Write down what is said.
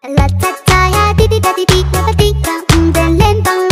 啦嚓嚓呀，滴滴答滴滴，啦吧滴答，在脸庞。